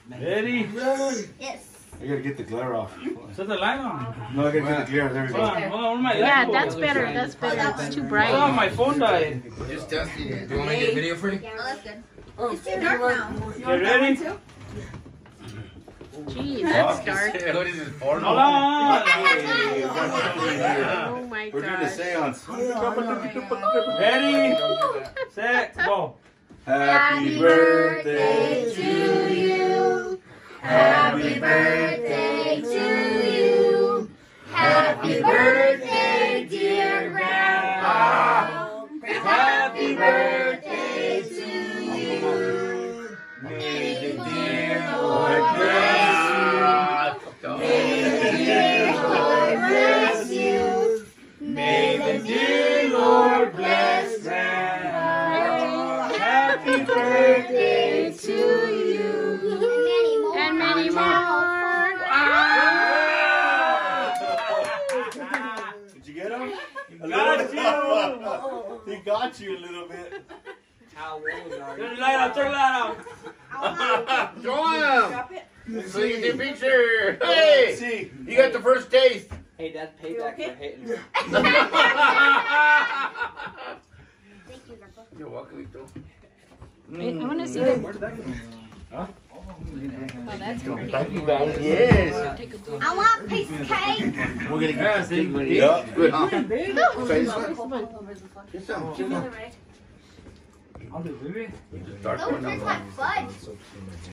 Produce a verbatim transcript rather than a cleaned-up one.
Ready? Yes. I gotta get the glare off. Set the light on. No, I gotta get the glare. There we Hold go. on, hold on, my light. Yeah, that's better. That's better. It's too bright. Oh, my phone died. We're just testing it. Do you want me to get a video for you? Oh, that's good. It's too dark now. You ready? Jeez, that's dark. What is this, porno? Hold on. Oh my We're doing a gosh. seance. Ready, set, go. Happy birthday to you. Happy birthday to you. Happy birthday, dear Grandpa. Happy birthday to you. May the dear Lord bless you. May the dear Lord bless you. May the dear Lord bless Grandpa. Happy birthday to you. And many more. Did you get him? Got you. He got you a little bit. Turn the light out, turn the light out. Show him! So you can take a picture! Hey! See, You got the first taste! Hey, that's payback for hitting. You're welcome, Vito. I want to see that. Where did that go? Huh? Oh, that's pretty. Thank you guys. Yes! Take a look. I want a piece of cake. We're gonna Yeah, get see? Yup. Good, huh? Try this one. This one. Get some. Get some. I'll do it, baby. Dark Those one. taste like fudge.